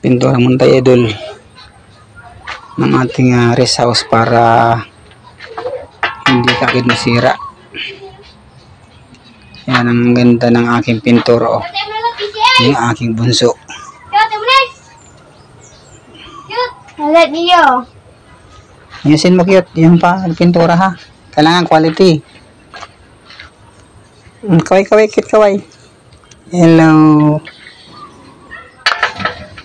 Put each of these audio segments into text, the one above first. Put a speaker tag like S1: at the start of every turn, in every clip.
S1: pintura muna tayo idol ng ating rest house para hindi kagad masira. Yan ang ganda ng aking pintura, oh. Yung aking bunso. Ayusin mo cute yung pintura ha. Kailangan quality. Kaway cute kaway. Hello.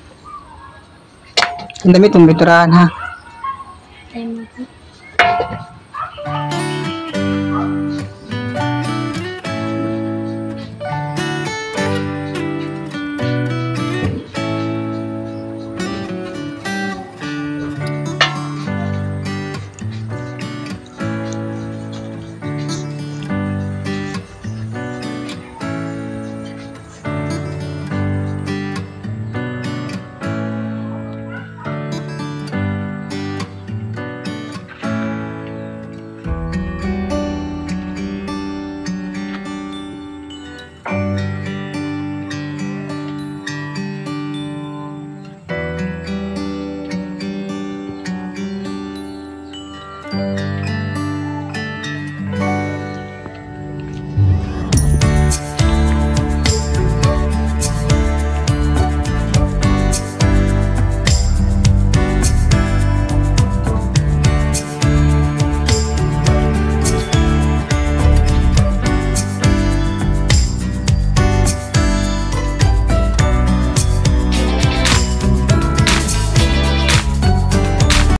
S1: Ang dami itong pinturahan ha.